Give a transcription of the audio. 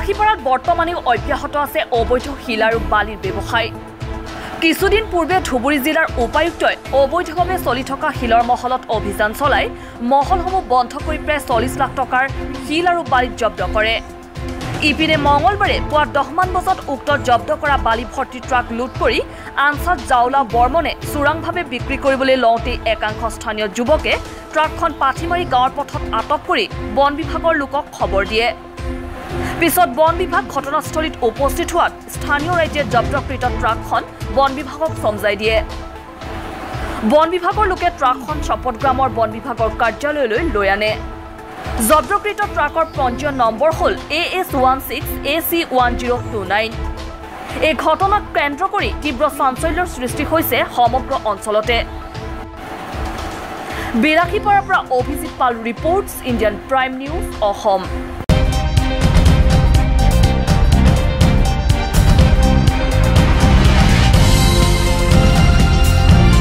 বিলাসীপাৰাত বৰ্তমানেও অব্যাহত আছে অবৈধ শিল আৰু বালিৰ ব্যৱসায়। কিছুদিন পূৰ্বে ধুবুৰী জিলাৰ উপায়ুক্তই অবৈধভাৱে চলি থকা শিলৰ মহলত অভিযান চলাই মহলসমূহ বন্ধ কৰি প্ৰায় 40 লাখ টকাৰ শিল আৰু বালি জব্দ কৰে। ইপিনে মঙলবাৰে পুৱা 10 মান বজাত উক্ত জব্দ কৰা বালি ভৰ্তি ট্ৰাক লুট কৰি আনছাত জাউলা বৰ্মনে চোৰাংভাৱে বিক্ৰী কৰিবলৈ লওঁতে একাংশ স্থানীয় যুৱকে ট্ৰাকখন পাঠিমাৰি গাঁৱৰ পথত আটক কৰি বন বিভাগৰ লোকক খবৰ দিয়ে। পিছত বন বিভাগ ঘটনাস্থলীত উপস্থিত হোৱাত স্থানীয় ৰাইজে জব্দকৃত ট্ৰাকখন বন বিভাগক সমজাই দিয়ে। বন বিভাগৰ লোকে ট্ৰাকখন চপটগ্ৰামৰ বন বিভাগৰ কাৰ্যালয়লৈ লৈ আনে। জব্দকৃত ট্ৰাকৰ পঞ্জীয়ন নম্বৰ হ'ল AS16AC1029। এই ঘটনাক কেন্দ্ৰ কৰি তীব্ৰ চাঞ্চল্যৰ সৃষ্টি হৈছে সমগ্ৰ অঞ্চলতে। বিলাসীপাৰাৰ পৰা Abhijit Pal reports, Indian Prime News, Assam.